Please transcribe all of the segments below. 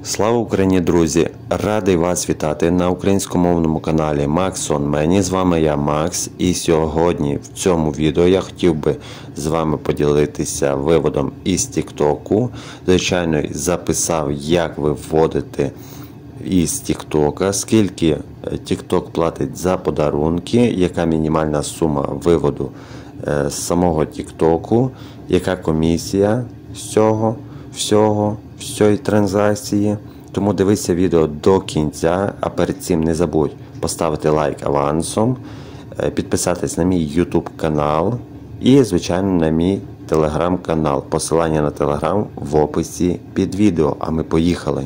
Слава Україні, друзі! Радий вас вітати на українськомовному каналі Max on Many. З вами я, Макс, і сьогодні в цьому відео я хотів би з вами поділитися виводом із Тіктоку. Звичайно, записав, як виводити із Тіктока, скільки Тікток платить за подарунки, яка мінімальна сума виводу з самого Тіктоку, яка комісія з цього всієї транзакції. Тому дивися відео до кінця, а перед цим не забудь поставити лайк авансом, підписатись на мій YouTube канал і, звичайно, на мій Telegram канал. Посилання на Telegram в описі під відео. А ми поїхали!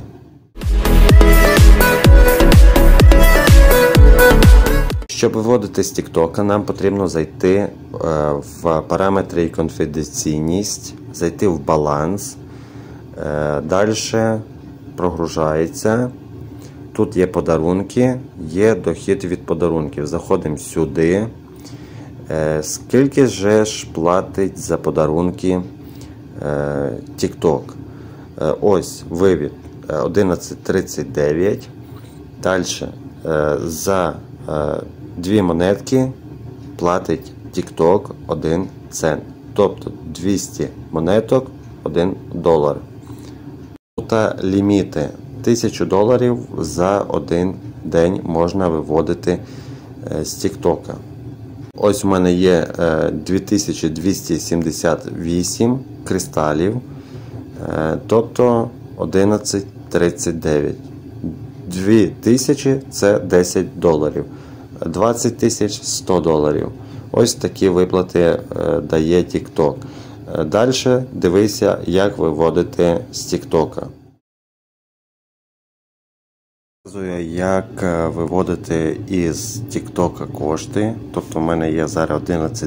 Щоб виводити з Тіктока, нам потрібно зайти в параметри і конфіденційність, зайти в баланс. Далі прогружається. Тут є подарунки, є дохід від подарунків. Заходимо сюди. Скільки ж платить за подарунки TikTok? Ось вивід 11.39. Далі за 2 монетки платить TikTok 1 цент. Тобто 200 монеток 1 долар. Тут ліміти. $1000 за один день можна виводити з Тіктока. Ось у мене є 2278 кристалів, тобто 11.39. 2000 – це $10. 20 тисяч – $100. Ось такі виплати дає TikTok. Далі дивися, як виводити з Тіктока. Показую, як виводити із Тіктока кошти. Тобто в мене є зараз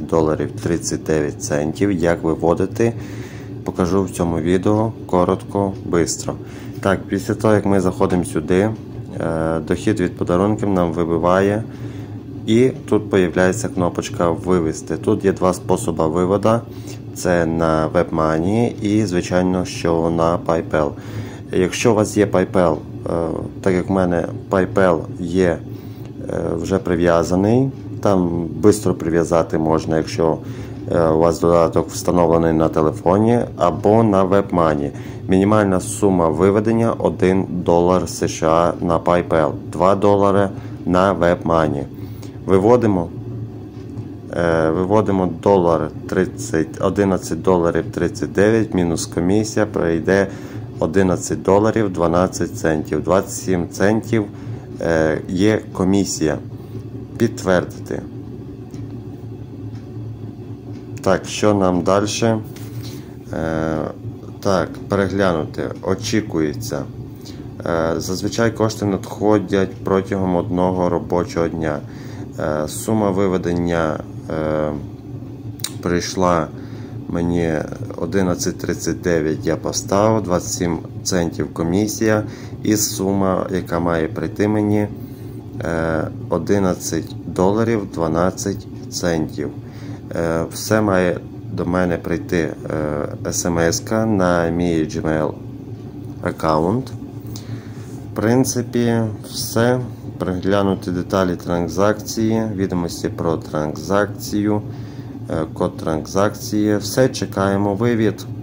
$11.39. Як виводити, покажу в цьому відео коротко, швидко. Так, після того, як ми заходимо сюди, дохід від подарунків нам вибиває. І тут з'являється кнопочка «Вивести». Тут є 2 способи виводу. Це на WebMoney і, звичайно, що на PayPal. Якщо у вас є PayPal, так як в мене PayPal є вже прив'язаний, там швидко прив'язати можна, якщо у вас додаток встановлений на телефоні або на WebMoney. Мінімальна сума виведення $1 США на PayPal, $2 на WebMoney. Виводимо $11.39 мінус комісія, прийде $11.12. 27 центів є комісія. Підтвердити. Так, що нам далі? Так, переглянути. Очікується. Зазвичай кошти надходять протягом 1 робочого дня. Сума виведення прийшла мені 11.39, я поставив, 27 центів комісія, і сума, яка має прийти мені, $11.12. Все має до мене прийти смс-ка на мій Gmail аккаунт. В принципі, все. Переглянути деталі транзакції, відомості про транзакцію, код транзакції. Все, чекаємо вивід.